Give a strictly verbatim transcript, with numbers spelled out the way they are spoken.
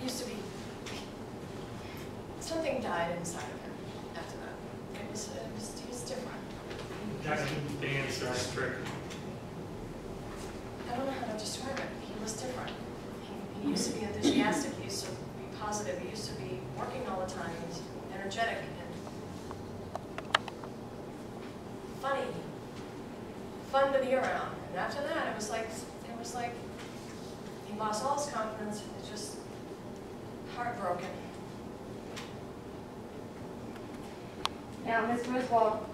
used to be, something died inside of him after that. It was, it was, he was different. That's the answer, strict. I don't know how to describe it. He was different. He, he used to be enthusiastic. He used to be positive. He used to be working all the time. He was energetic and funny, fun to be around. And after that, it was like it was like he lost all his confidence. It was just heartbroken. Now, Miz Griswold,